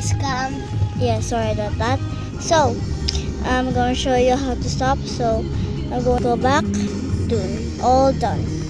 scam. Yeah, sorry about that. So, I'm going to show you how to stop. So, I'm going to go back. Done. All done.